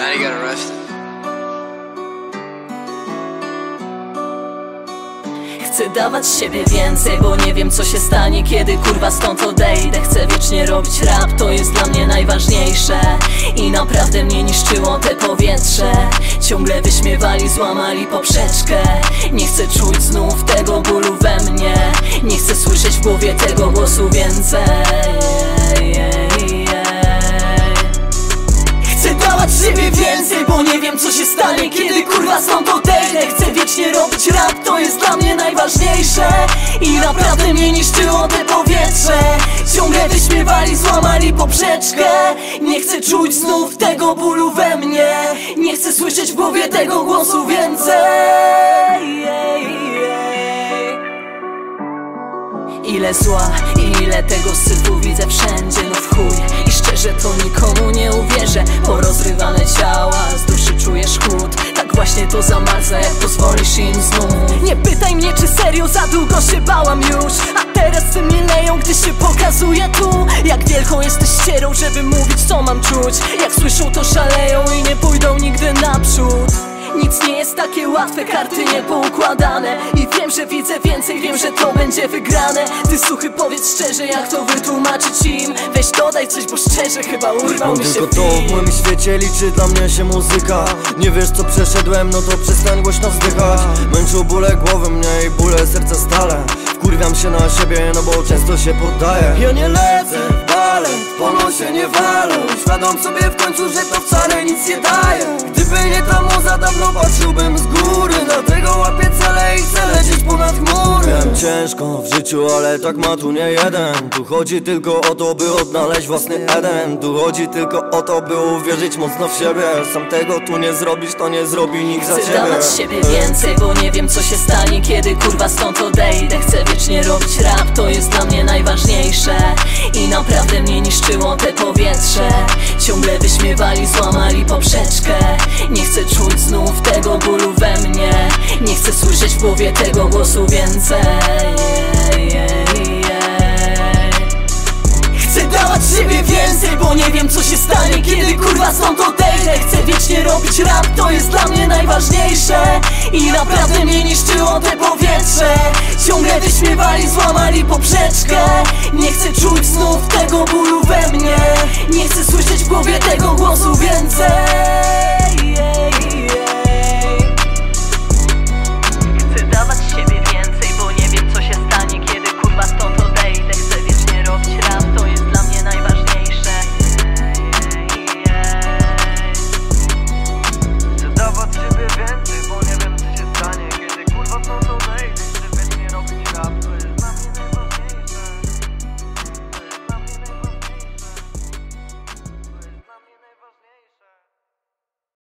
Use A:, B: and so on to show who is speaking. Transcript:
A: Now he got arrested.
B: Chcę dawać siebie więcej, bo nie wiem co się stanie, kiedy kurwa stąd odejdę. Chcę wiecznie robić rap, to jest dla mnie najważniejsze. I naprawdę mnie niszczyło te powietrze. Ciągle wyśmiewali, złamali poprzeczkę. Nie chcę czuć znów tego bólu we mnie. Nie chcę słyszeć w głowie tego głosu więcej. Chcę dawać siebie więcej, bo nie wiem co się stanie, kiedy kurwa stąd odejdę. Chcę wiecznie robić rap, to jest dla mnie najważniejsze. I naprawdę mnie niszczyło te powietrze. Ciągle wyśmiewali, złamali poprzeczkę. Nie chcę czuć znów tego bólu we mnie. Nie chcę słyszeć w głowie tego głosu więcej. Ile zła i ile tego syfu widzę wszędzie, no w chuj. I szczerze to nikomu nie uwierzę. Porozrywane ciała, z duszy czujesz chłód. Tak właśnie to zamarza, jak pozwolisz im znów. Nie pytaj mnie czy serio, za długo się bałam już. A teraz ty mnie leją, gdy się pokazuje tu. Jak wielką jesteś ścierą, żeby mówić co mam czuć. Jak słyszą to szaleją i nie pójdą nigdy naprzód. Nic nie jest takie łatwe, karty nie poukładane. I wiem, że widzę więcej, wiem, że to będzie wygrane. Ty suchy, powiedz szczerze, jak to wytłumaczyć im. Weź dodaj coś, bo szczerze chyba urwał mi się
C: tylko to w moim świecie liczy dla mnie się muzyka. Nie wiesz co przeszedłem, no to przestań głośno wzdychać. Męczą bóle głowy mnie i bóle serca stale. Wkurwiam się na siebie, no bo często się poddaję. Ja nie lecę w balet, po nosie nie walę. Świadom sobie w końcu, że to wcale nic nie daje. Gdyby nie ta muza, dawno patrzyłbym z góry. Dlatego łapię cele i chcę lecieć ponad chmury. Miałem ciężko w życiu, ale tak ma tu nie jeden. Tu chodzi tylko o to, by odnaleźć własny Eden. Tu chodzi tylko o to, by uwierzyć mocno w siebie. Sam tego tu nie zrobisz, to nie zrobi nikt za ciebie.
B: Chcę dawać siebie więcej, bo nie wiem co się stanie, kiedy kurwa stąd odejdę. Chcę wiecznie robić rap, to jest dla mnie najważniejsze. I naprawdę mnie niszczyło te powietrze. Ciągle wyśmiewali, złamali poprzeczkę. Nie chcę czuć znów tego bólu we mnie. Nie chcę słyszeć w głowie tego głosu więcej. Chcę dawać siebie więcej, bo nie wiem co się stanie, kiedy kurwa stąd odejdę. Chcę wiecznie robić rap, to jest dla mnie najważniejsze. I naprawdę mnie niszczyło te powietrze. Ciągle wyśmiewali, złamali poprzeczkę. Nie chcę czuć znów tego bólu we mnie. Nie chcę słyszeć w głowie tego głosu więcej.